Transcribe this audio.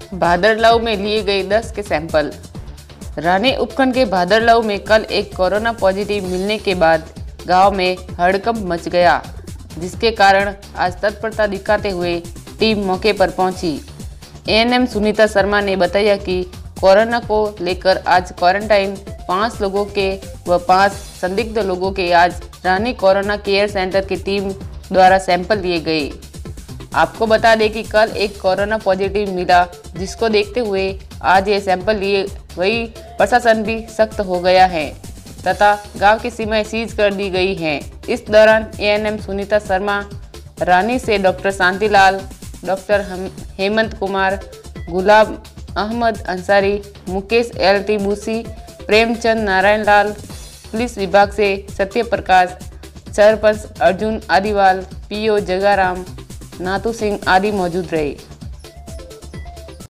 भादरलाव में लिए गए 10 के सैंपल। रानी उपखंड के भादरलाव में कल एक कोरोना पॉजिटिव मिलने के बाद गांव में हड़कंप मच गया, जिसके कारण आज तत्परता दिखाते हुए टीम मौके पर पहुंची। एएनएम सुनीता शर्मा ने बताया कि कोरोना को लेकर आज क्वारंटाइन 5 लोगों के व 5 संदिग्ध लोगों के आज रानी कोरोना केयर सेंटर की टीम द्वारा सैंपल लिए गए। आपको बता दें कि कल एक कोरोना पॉजिटिव मिला, जिसको देखते हुए आज ये सैंपल लिए। वही प्रशासन भी सख्त हो गया है तथा गांव की सीमाएं सीज कर दी गई हैं। इस दौरान एएनएम सुनीता शर्मा, रानी से doctor Shantilal, doctor Hemant Kumar, Gulab Ahmed Ansari, Mukesh LT Busi, Premchand Narayan Lal, police विभाग से सत्य प्रकाश, सरपंच अर्जुन आदिवाल, पीओ जगाराम, नाथू सिंह आदि मौजूद रहे।